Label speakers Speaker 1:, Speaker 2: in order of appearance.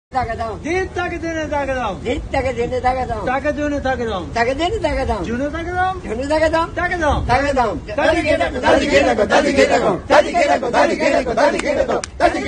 Speaker 1: తాగదాం
Speaker 2: తాగదేనే తాగదాం
Speaker 1: తాగదేనే తాగదాం
Speaker 2: తాగదూనే తాగదాం
Speaker 1: తాగదేనే తాగదాం
Speaker 2: June తాగదాం
Speaker 1: June తాగదాం
Speaker 2: తాగదాం
Speaker 1: తాగదాం
Speaker 2: తాగదాం